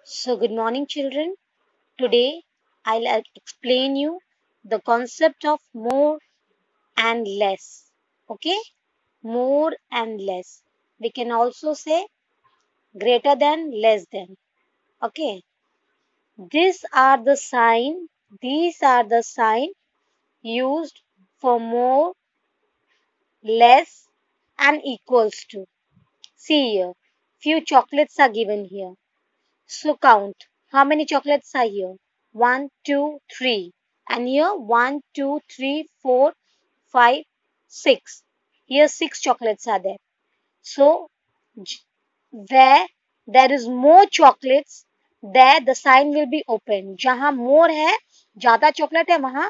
So good morning children. Today I'll explain you the concept of more and less. Okay? More and less. We can also say greater than, less than. Okay? These are the sign. These are the sign used for more, less and equals to. See here. Few chocolates are given here. So count. How many chocolates are here? 1, 2, 3. And here 1, 2, 3, 4, 5, 6. Here 6 chocolates are there. So where there is more chocolates, there the sign will be open. जहाँ more है, ज़्यादा chocolate है वहाँ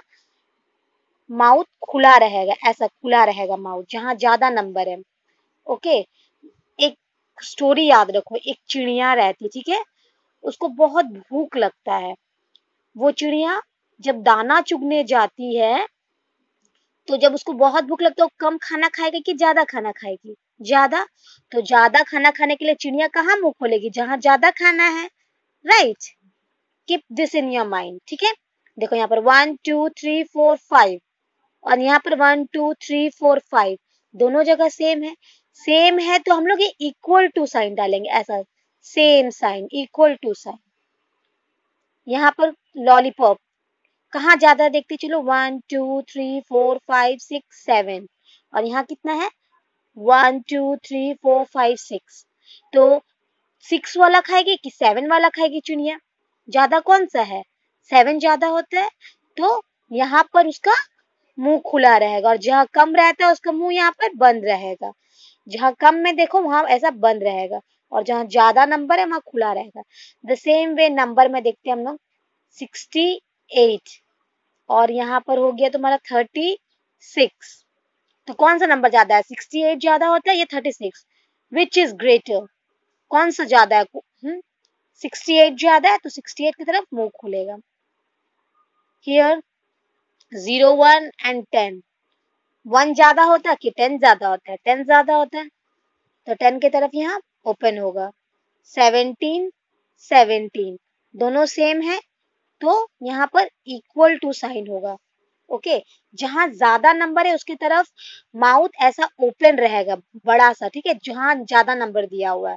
mouth खुला रहेगा, ऐसा खुला रहेगा माउथ जहाँ ज़्यादा नंबर है. ओके. एक स्टोरी याद रखो. एक चिड़िया रहती, ठीक है. उसको बहुत भूख लगता है. वो चिड़िया जब दाना चुगने जाती है तो जब उसको बहुत भूख लगता है वो कम खाना खाएगी कि ज्यादा खाना खाएगी? ज्यादा. तो ज्यादा खाना खाने के लिए चिड़िया कहाँ मुंह खोलेगी? जहां ज्यादा खाना है. Right. Keep this in your mind. ठीक है. देखो यहाँ पर 1 2 3 4 5 और यहाँ पर 1 2 3 4 5 दोनों जगह सेम है. सेम है तो हम लोग ये इक्वल टू साइन डालेंगे. ऐसा same sign, equal to sign. यहाँ पर लॉलीपॉप कहाँ ज्यादा देखते चलो? 1 2 3 4 5 6 7 और यहाँ कितना है? 1 2 3 4 5 6. तो 6 वाला खाएगी कि 7 वाला खाएगी चिड़िया? ज्यादा कौन सा है? 7 ज्यादा होता है. तो यहाँ पर उसका मुंह खुला रहेगा और जहाँ कम रहता है उसका मुंह यहाँ पर बंद रहेगा. जहाँ कम में देखो वहां ऐसा बंद रहेगा और जहाँ ज्यादा नंबर है वहां खुला रहेगा. द सेम वे नंबर में देखते हैं हम लोग 68 और यहाँ पर हो गया तुम्हारा 36. तो कौन सा नंबर ज्यादा है? 68 ज्यादा होता है या 36? Which is greater? कौन सा ज्यादा है? 68 ज्यादा है तो 68 की तरफ मुंह खुलेगा. Here 0 1 and 10. 1 ज्यादा होता है कि 10 ज्यादा होता है? 10 ज्यादा होता है तो 10 की तरफ यहाँ ओपन होगा. 17 17 दोनों सेम है तो यहाँ पर इक्वल टू साइन होगा. ओके. जहां ज्यादा नंबर है उसकी तरफ माउथ ऐसा ओपन रहेगा बड़ा सा. ठीक है. जहां ज्यादा नंबर दिया हुआ है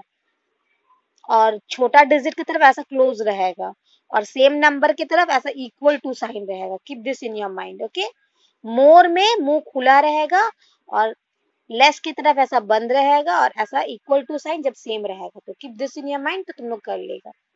और छोटा डिजिट की तरफ ऐसा क्लोज रहेगा और सेम नंबर की तरफ ऐसा इक्वल टू साइन रहेगा. Keep this in your mind. Okay. More में मुंह खुला रहेगा और लेस की तरफ ऐसा बंद रहेगा और ऐसा इक्वल टू साइन जब सेम रहेगा. तो keep this in your mind तो तुम लोग कर लेगा.